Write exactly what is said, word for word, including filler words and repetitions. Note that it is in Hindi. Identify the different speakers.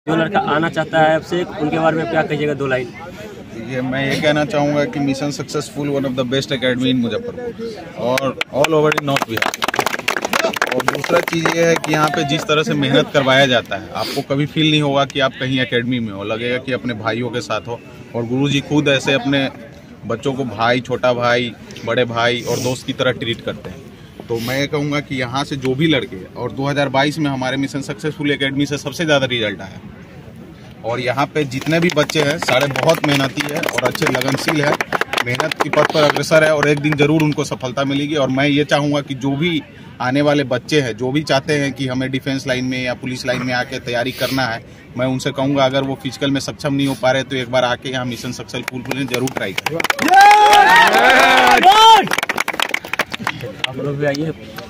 Speaker 1: जो लड़का आना चाहता है आपसे, उनके बारे में क्या कहिएगा, दो लाइन?
Speaker 2: ये मैं ये कहना चाहूँगा कि mission successful one of the best academy in Muzaffarpur और all over in north Bihar. और दूसरा चीज़ ये है कि यहाँ पे जिस तरह से मेहनत करवाया जाता है, आपको कभी फील नहीं होगा कि आप कहीं एकेडमी में हो, लगेगा कि अपने भाइयों के साथ हो। और गुरुजी खुद ऐसे अपने बच्चों को भाई, छोटा भाई, बड़े भाई और दोस्त की तरह ट्रीट करते हैं। तो मैं ये कहूँगा कि यहाँ से जो भी लड़के, और दो हज़ार बाईस में हमारे मिशन सक्सेसफुल एकेडमी से सबसे ज़्यादा रिजल्ट आया, और यहाँ पे जितने भी बच्चे हैं सारे बहुत मेहनती है और अच्छे लगनशील है, मेहनत की पथ पर अग्रसर है और एक दिन ज़रूर उनको सफलता मिलेगी। और मैं ये चाहूँगा कि जो भी आने वाले बच्चे हैं, जो भी चाहते हैं कि हमें डिफेंस लाइन में या पुलिस लाइन में आके तैयारी करना है, मैं उनसे कहूँगा अगर वो फिजिकल में सक्षम नहीं हो पा रहे तो एक बार आके यहाँ मिशन सक्सेसफुल जरूर ट्राई करें।
Speaker 1: आप लोग भी आइए।